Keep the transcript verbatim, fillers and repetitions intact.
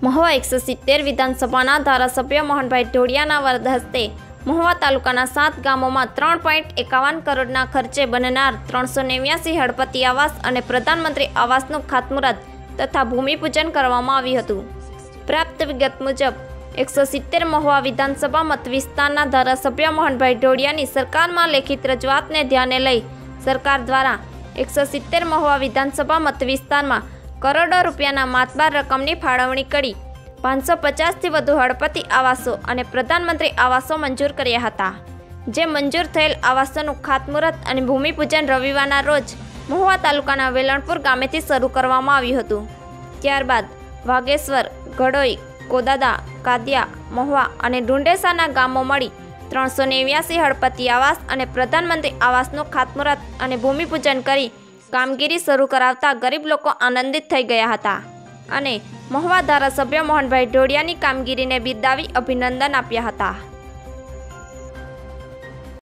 મહુવા એકસો સિત્તેર વિધાનસભાના ધારાસભ્ય મોહનભાઈ ઢોડિયાના વરદ હસ્તે મહુવા તાલુકાના સાત ગામોમાં ત્રણ પોઈન્ટ એકાવન કરોડના ખર્ચે બનનાર ત્રણસો નેવ્યાસી હળપતિ આવાસ અને પ્રધાનમંત્રી આવાસનું ખાતમુહૂર્ત તથા ભૂમિપૂજન કરવામાં આવ્યું હતું। પ્રાપ્ત વિગત મુજબ એકસો સિત્તેર મહુવા વિધાનસભા મત વિસ્તારના ધારાસભ્ય મોહનભાઈ ઢોડિયાની સરકારમાં લેખિત રજૂઆતને ધ્યાને લઈ સરકાર દ્વારા એકસો સિત્તેર મહુવા વિધાનસભા મત વિસ્તારમાં કરોડો રૂપિયાના માતબાર રકમની ફાળવણી કરી પાંચસો પચાસથી વધુ હળપતિ આવાસો અને પ્રધાનમંત્રી આવાસો મંજૂર કર્યા હતા। જે મંજૂર થયેલ આવાસોનું ખાતમુહૂર્ત અને ભૂમિપૂજન રવિવારના રોજ મહુવા તાલુકાના વેલણપુર ગામેથી શરૂ કરવામાં આવ્યું હતું। ત્યારબાદ વાઘેશ્વર, ગડોઈ, કોદાદા, કાદિયા, મહુવા અને ડુંડેસાના ગામો મળી ત્રણસો નેવ્યાસી હળપતિ આવાસ અને પ્રધાનમંત્રી આવાસનું ખાતમુહૂર્ત અને ભૂમિપૂજન કરી કામગીરી શરૂ કરાવતા ગરીબ લોકો આનંદિત થઈ ગયા હતા અને મહુવા ધારાસભ્ય મોહનભાઈ ઢોડિયાની કામગીરીને બિરદાવી અભિનંદન આપ્યા હતા।